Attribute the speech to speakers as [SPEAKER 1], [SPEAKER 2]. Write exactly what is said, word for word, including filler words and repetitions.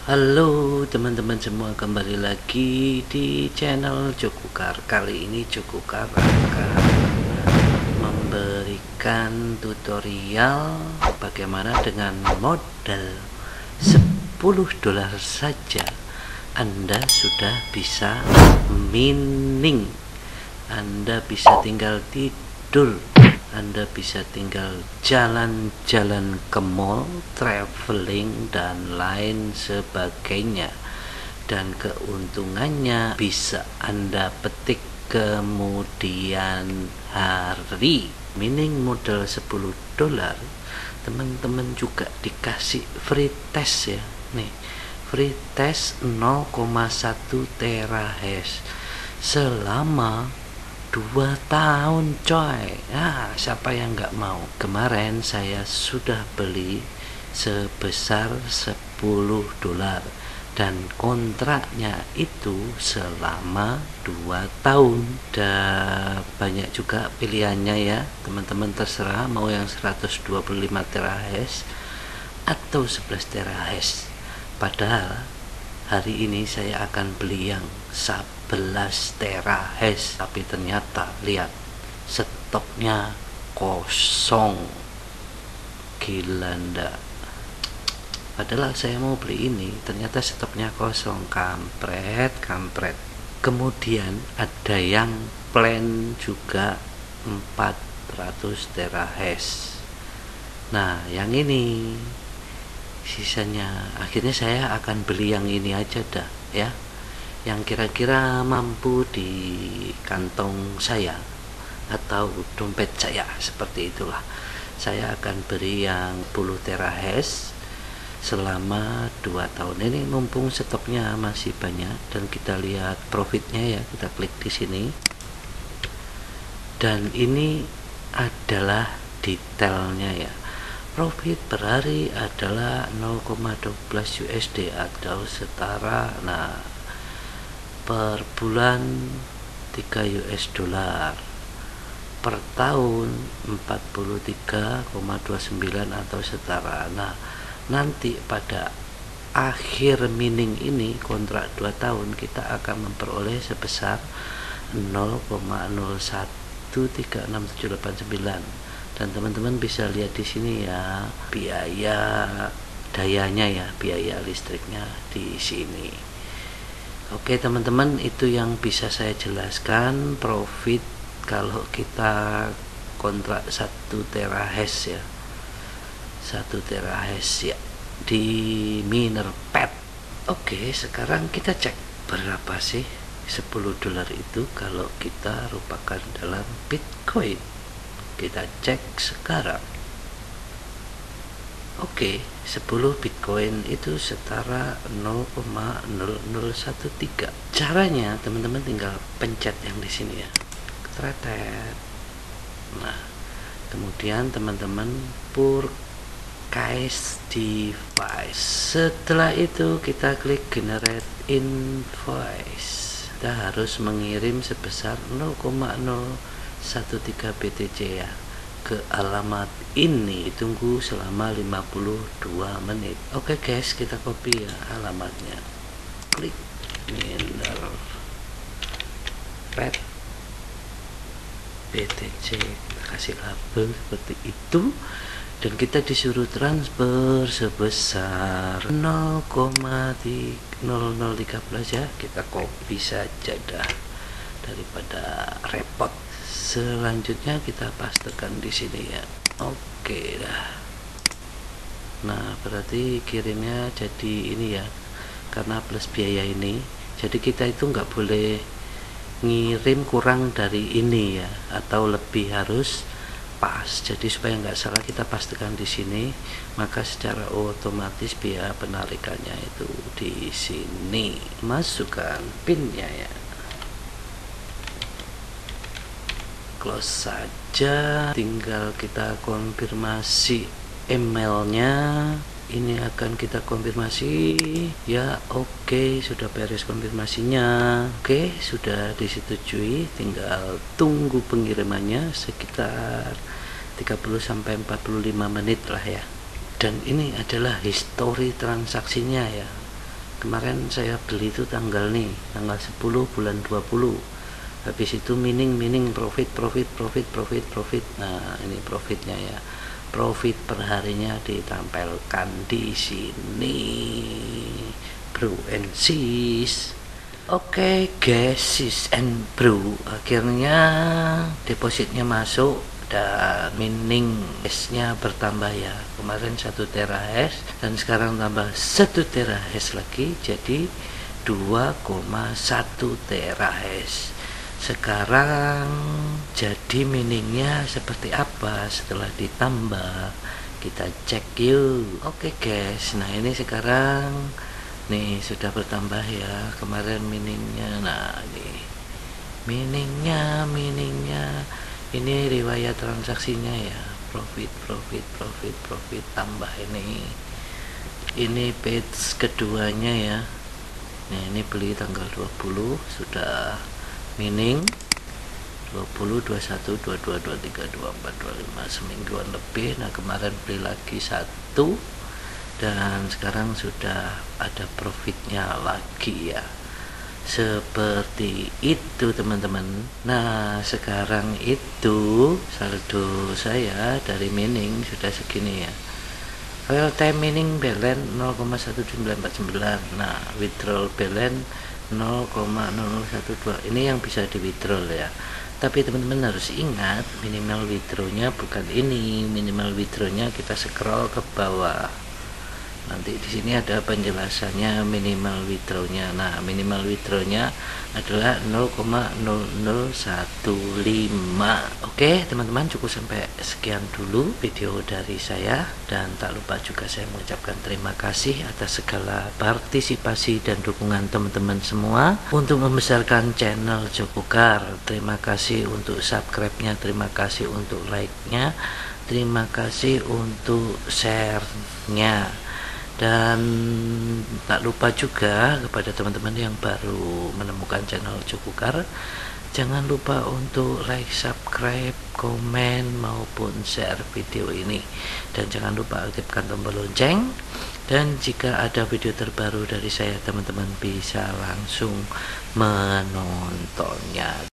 [SPEAKER 1] Halo teman-teman semua, kembali lagi di channel Cukukar. Kali ini Cukukar akan memberikan tutorial bagaimana dengan modal sepuluh dolar saja Anda sudah bisa mining. Anda bisa tinggal tidur, Anda bisa tinggal jalan-jalan ke mall, traveling, dan lain sebagainya. Dan keuntungannya bisa Anda petik kemudian hari. Mining modal sepuluh dolar, teman-teman juga dikasih free test ya. Nih, free test nol koma satu terahash selama dua tahun coy. Nah, siapa yang nggak mau? Kemarin saya sudah beli sebesar sepuluh dolar dan kontraknya itu selama dua tahun. Dan banyak juga pilihannya ya teman-teman, terserah mau yang seratus dua puluh lima terahash atau sebelas terahash. Padahal hari ini saya akan beli yang sebelas terahash, tapi ternyata lihat stoknya kosong. Gila ndak? Padahal saya mau beli ini, ternyata stoknya kosong. Kampret, kampret. Kemudian ada yang plan juga empat ratus terahash. Nah, yang ini sisanya, akhirnya saya akan beli yang ini aja dah ya, yang kira-kira mampu di kantong saya atau dompet saya, seperti itulah. Saya akan beri yang sepuluh terahash selama dua tahun ini, mumpung stoknya masih banyak. Dan kita lihat profitnya ya, kita klik di sini. Dan ini adalah detailnya ya. Profit per hari adalah nol koma satu dua U S D atau setara, nah, per bulan tiga U S dollar, per tahun empat puluh tiga koma dua sembilan atau setara. Nah, nanti pada akhir mining ini, kontrak dua tahun, kita akan memperoleh sebesar nol koma nol satu tiga enam tujuh delapan sembilan. Dan teman-teman bisa lihat di sini ya, biaya dayanya ya, biaya listriknya di sini. Oke teman-teman, itu yang bisa saya jelaskan profit kalau kita kontrak satu terahash ya, satu terahash ya di Minerpet. Oke, sekarang kita cek berapa sih sepuluh dolar itu kalau kita rupakan dalam Bitcoin. Kita cek sekarang. Oke, sepuluh Bitcoin itu setara nol koma nol nol satu tiga. Caranya teman-teman tinggal pencet yang di sini ya, tretet. Nah, kemudian teman-teman purchase device. Setelah itu kita klik generate invoice. Kita harus mengirim sebesar nol koma nol satu tiga B T C ya ke alamat ini. Tunggu selama lima puluh dua menit. Oke guys, kita copy ya alamatnya, klik Minerpet B T C, kita kasih label seperti itu, dan kita disuruh transfer sebesar nol koma nol nol satu tiga ya. Kita copy saja dah daripada repot. Selanjutnya kita pastekan di sini ya. Oke dah. Nah, berarti kirimnya jadi ini ya, karena plus biaya ini. Jadi kita itu nggak boleh ngirim kurang dari ini ya, atau lebih, harus pas. Jadi supaya nggak salah kita pastikan di sini, maka secara otomatis biaya penarikannya itu di sini. Masukkan pinnya ya, close saja, tinggal kita konfirmasi emailnya. Ini akan kita konfirmasi ya. Oke, sudah beres konfirmasinya. Oke, sudah disetujui, tinggal tunggu pengirimannya sekitar tiga puluh sampai empat puluh lima menit lah ya. Dan ini adalah histori transaksinya ya. kemarin saya beli itu tanggal nih tanggal sepuluh bulan dua puluh. Habis itu mining mining profit profit profit profit profit. Nah ini profitnya ya, profit perharinya ditampilkan di sini bro and sis. Oke okay, guys, sis and bro, akhirnya depositnya masuk dan mining hash-nya bertambah ya. Kemarin satu terahash dan sekarang tambah satu terahash lagi, jadi dua koma satu terahash. Sekarang jadi miningnya seperti apa setelah ditambah, kita cek yuk. Oke guys, nah ini sekarang nih sudah bertambah ya, kemarin miningnya. Nah ini miningnya miningnya ini riwayat transaksinya ya, profit profit profit profit tambah. Ini ini page keduanya ya. Nah ini beli tanggal dua puluh, sudah mining dua puluh, dua puluh satu, dua puluh dua, dua puluh tiga, dua puluh empat, dua puluh lima, semingguan lebih. Nah kemarin beli lagi satu dan sekarang sudah ada profitnya lagi ya, seperti itu teman-teman. Nah sekarang itu saldo saya dari mining sudah segini ya, real time mining balance nol koma satu sembilan empat sembilan. Nah withdrawal balance nol koma nol nol satu dua. Ini yang bisa di withdrawal ya, tapi teman-teman harus ingat minimal withdrawnya bukan ini. Minimal withdrawnya kita scroll ke bawah, nanti di sini ada penjelasannya minimal withdrawnya. Nah minimal withdrawnya adalah nol koma nol nol satu lima. Oke teman-teman, cukup sampai sekian dulu video dari saya, dan tak lupa juga saya mengucapkan terima kasih atas segala partisipasi dan dukungan teman-teman semua untuk membesarkan channel Jokukar. Terima kasih untuk subscribe-nya, terima kasih untuk like-nya, terima kasih untuk share-nya. Dan tak lupa juga kepada teman-teman yang baru menemukan channel Jokukar, jangan lupa untuk like, subscribe, komen maupun share video ini, dan jangan lupa aktifkan tombol lonceng. Dan jika ada video terbaru dari saya, teman-teman bisa langsung menontonnya.